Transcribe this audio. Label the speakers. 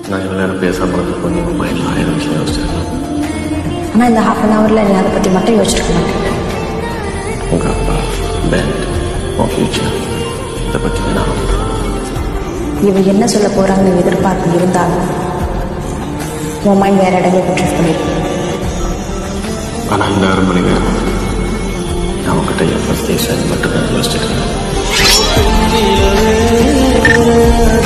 Speaker 1: நான் இவ்வளோ நேரம் பேசாமல் இருக்க நீ உங்கள் மைண்டில் 1000 விஷயம் யோசிச்சிருக்கேன்.
Speaker 2: ஆனால் இந்த ½ hour நீ அதை பற்றி மட்டும் யோசிச்சிருக்க மாட்டேன்.
Speaker 1: உங்கள் அப்பா, பேண்ட், உன் ஃபியூச்சர், இதை பற்றி நான்
Speaker 2: இவ என்ன சொல்ல போகிறாங்கன்னு எதிர்பார்ப்பு இருந்தாலும் உன் மைண்ட் வேறு இடங்களுக்கு ட்ரிஃப்ட் பண்ணியிருக்கு.
Speaker 1: ஆனால் இந்த 6 மணி நேரம் நான் உங்ககிட்ட என் ஃபர்ஸ்ட் டே மட்டும்தான் யோசிச்சுட்டு இருக்கேன்.